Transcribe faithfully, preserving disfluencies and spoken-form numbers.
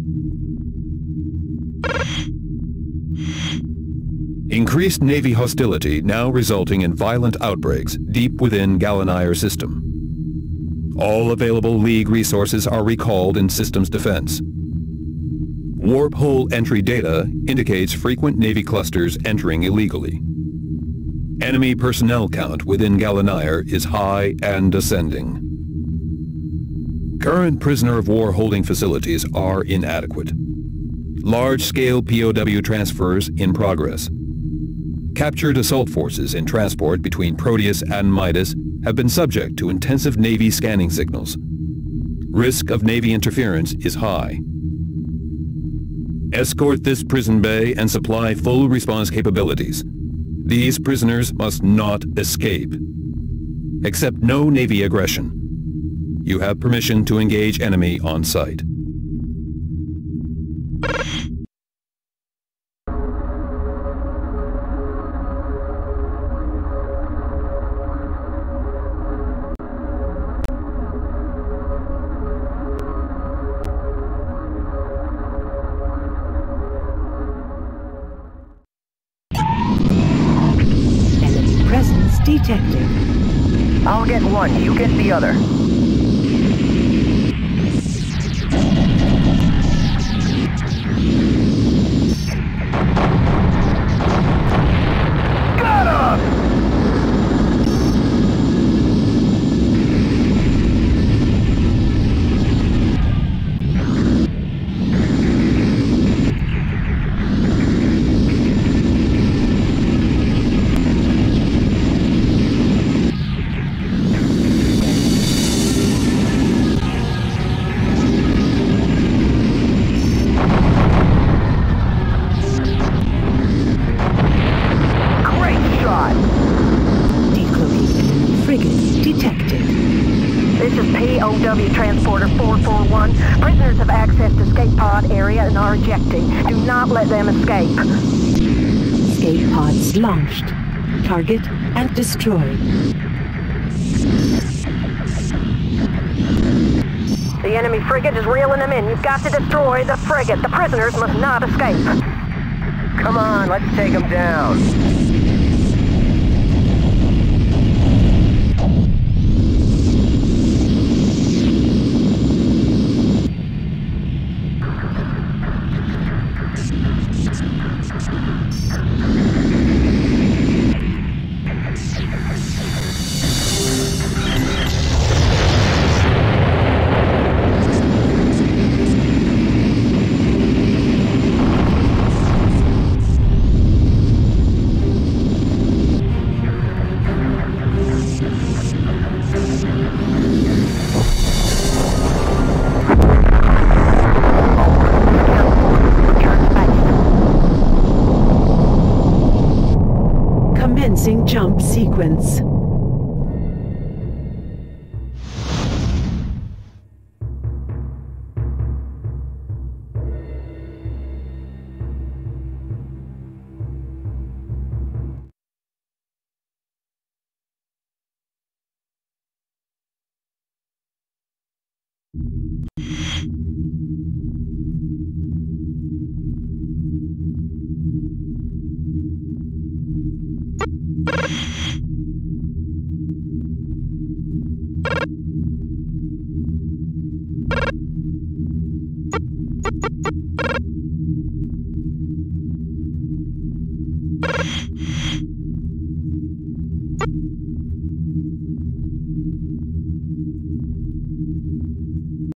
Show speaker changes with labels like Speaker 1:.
Speaker 1: Increased Navy hostility now resulting in violent outbreaks deep within Gallinair system. All available League resources are recalled in systems defense. Warp hole entry data indicates frequent Navy clusters entering illegally. Enemy personnel count within Gallinair is high and ascending. Current prisoner of war holding facilities are inadequate. Large-scale P O W transfers in progress. Captured assault forces in transport between Proteus and Midas have been subject to intensive Navy scanning signals. Risk of Navy interference is high. Escort this prison bay and supply full response capabilities. These prisoners must not escape. Accept no Navy aggression. You have permission to engage enemy on site.
Speaker 2: Detected.
Speaker 3: I'll get one, you get the other. Got him! Transporter four four one. Prisoners have accessed escape pod area and are ejecting. Do not let them escape.
Speaker 2: Escape pods launched. Target and destroyed.
Speaker 3: The enemy frigate is reeling them in. You've got to destroy the frigate. The prisoners must not escape. Come on, let's take them down.
Speaker 2: Jump sequence.